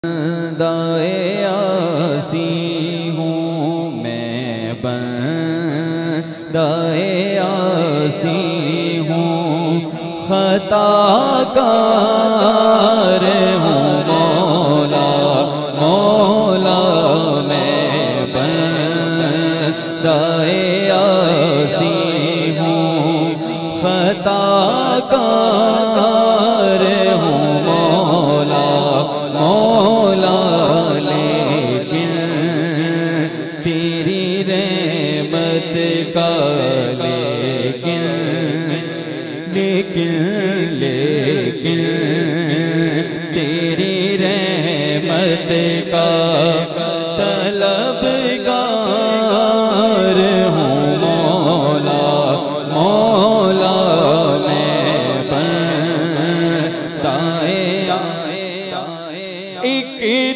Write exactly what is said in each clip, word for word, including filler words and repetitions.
बंदाए आसी हूँ मैं, बंदाए आसी हूँ, खताकार हूँ मौला मौला, मैं बंदाए आसी हूँ, खताकार हूँ मौला मौला, लेकिन तेरी रहमत का, लेकिन लेकिन लेकिन तेरी रहमत का तलबगार हूँ मौला मौला, मैं बंदाए एक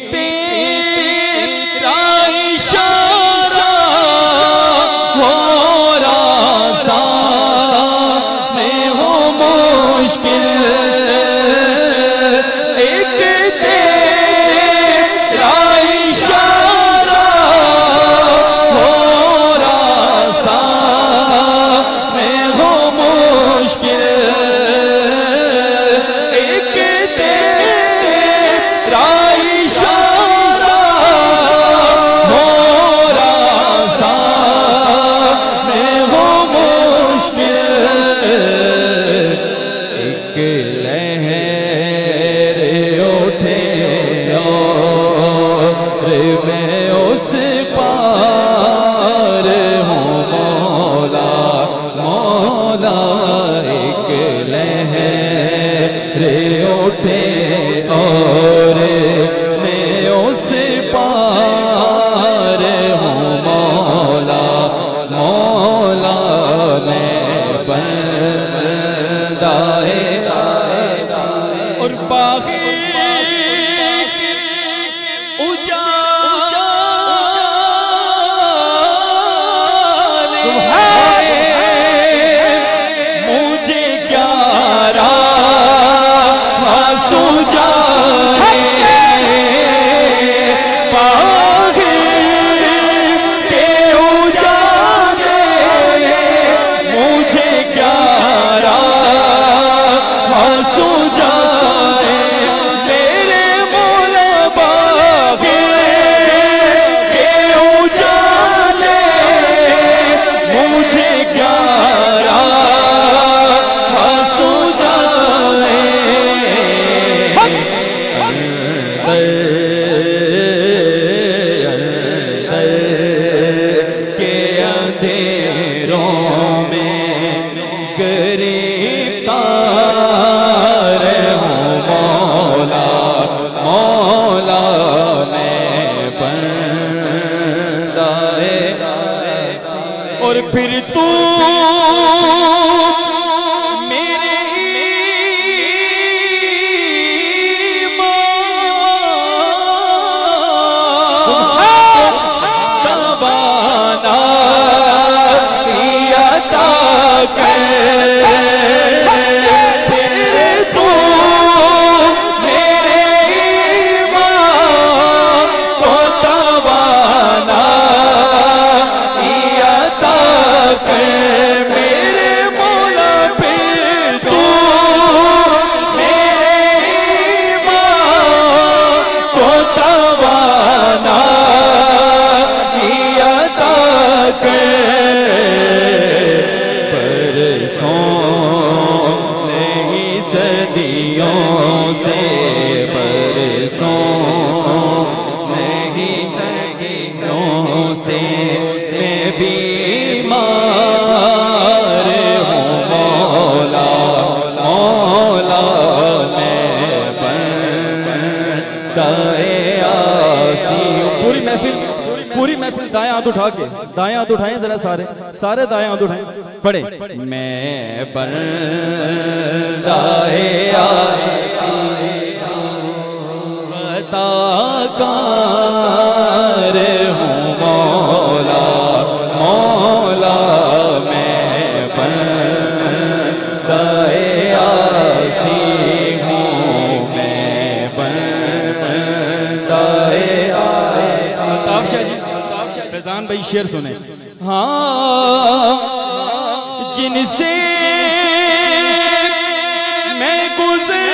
तेरा इशारा हो रासा में हो मुश्किल, एक तेरा इशारा हो रासा में हो मुश्किल, एक तेरा उठे और मैं उस पार हूँ मौला मौला, मैं बंदाए और बागी उजाले मुझे क्या और फिर तू मेरे तवाना अता कर, सदियों से बरसों नहीं सदियों से मैं बीमार हूँ मौला मौला, मैं बंदाए आसी हूँ। पूरी महफिल पूरी महफिल दाएं हाथ उठा के, दाएं हाथ उठाएं जरा, सारे सारे दाएं हाथ उठाएं, पढ़े मैं बंदाए आसी बताकार हूँ मौला मौला, मैं बंदाए आसी हूँ, मैं बंदाए अल्ताफ शाह जी, फैजान भाई शेर सुने। हाँ जिनसे मैं गुजर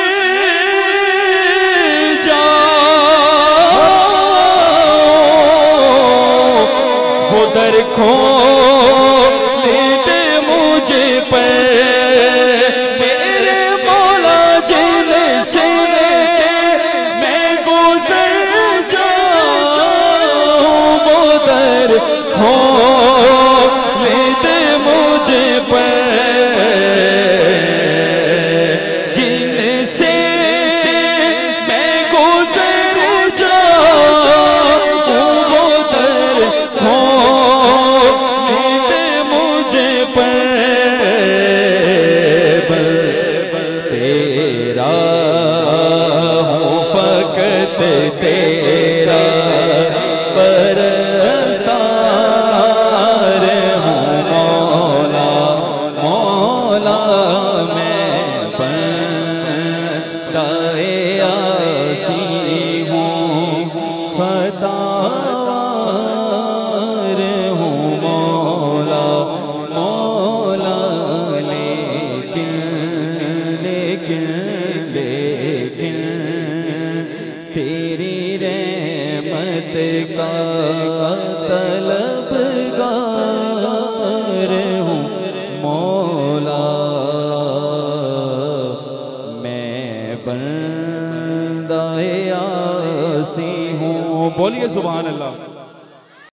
जाऊं वो दर खोल दे मुझे पर, मेरे मौला जिनसे मैं गुजर जाऊं वो दर खोल दे मुझे पर, जिनसे मैं गुजर जाऊं वो दर खोल दे मुझे पर, तेरा हूँ फकत तेरा परस्तार हूँ मौला, मौला मैं बंदाए आसी हूँ खतार हूँ मौला, मौला लेकिन लेकिन लेकिन तेरी रहमत का तलबगार हूँ मौला, मैं बंदाए आसी हूँ। बोलिए सुभान अल्लाह।